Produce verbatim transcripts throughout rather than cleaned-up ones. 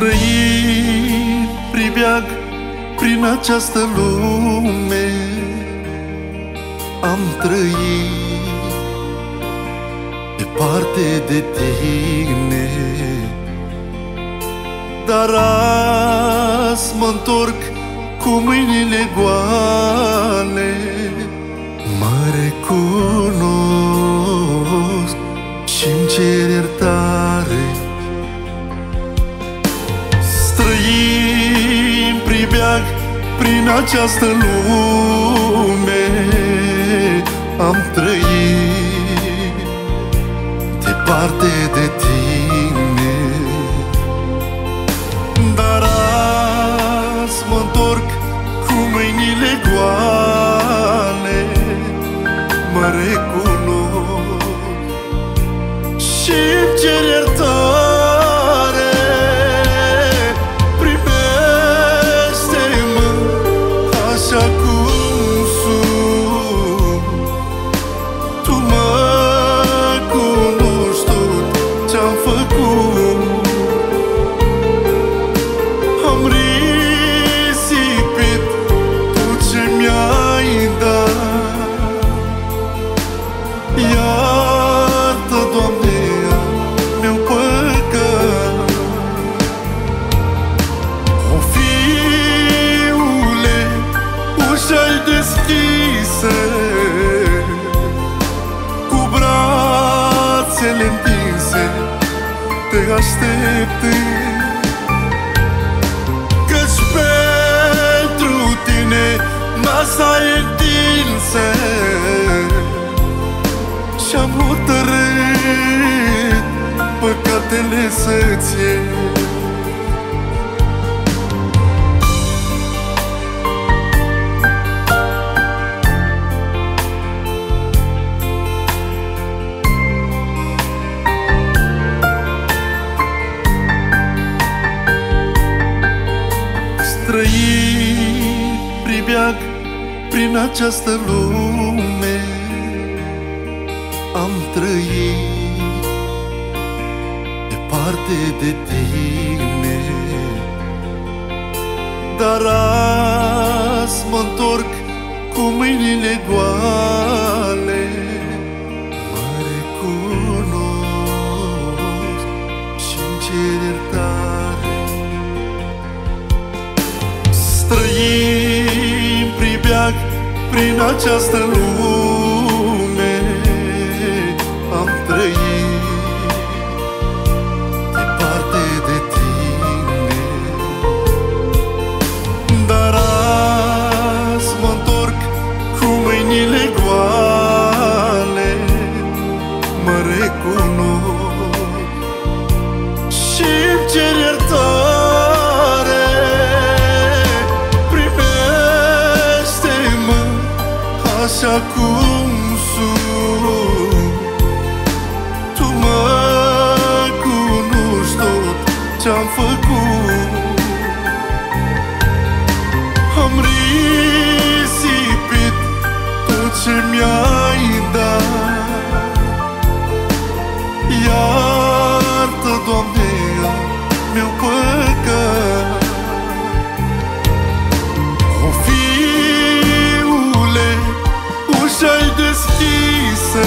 Străin pribeag prin această lume, am trăit departe de tine, dar azi mă-ntorc cu mâinile goale. Mă recunosc și-mi cer iertare. Străin pribeag prin această lume, am trăit departe de tine, dar azi mă-ntorc cu mâinile goale. Mă recunosc și-mi cer iertare. Primește-mă așa cum sunt. Tu mă cunoști tot ce-am făcut. Am risipit tot ce mi-ai dat. Iartă, Doamne, meu păcat. O, fiule, ușa-i deschisă, cu brațele întinse te aștept, căci pentru tine masa e întinsă. Și-am hotărât păcatele să-ți iei. Străin pribeag prin această lume, am trăit departe de tine, dar azi mă-ntorc cu mâinile goale. Mă recunosc și-mi cer iertare. Străin pribeag prin această lume, am trăit departe de tine, dar azi mă-ntorc cu mâinile goale. Mă recunosc și-mi cer iertare. Primește-mă așa cum sunt. Tu mă cunoști tot ce-am făcut. Am risipit tot ce mi-ai dat. Iartă, Doamne, meu păcat. O, fiule, ușa-i deschisă,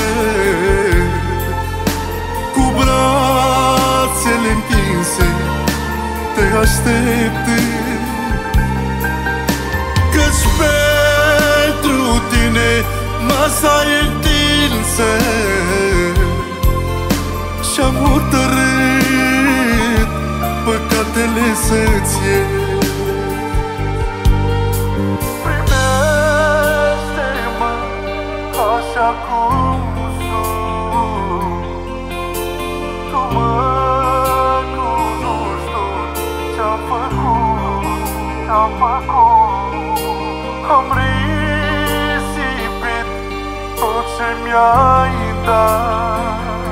cu brațele întinse te aștept, căci pentru tine masa e întinsă. Și-am hotărât păcatele să-ți iei. Primește-mă așa cum sunt. Tu mă cunoști tot ce-am făcut, ce-am făcut. Am risipit tot ce mi-ai dat.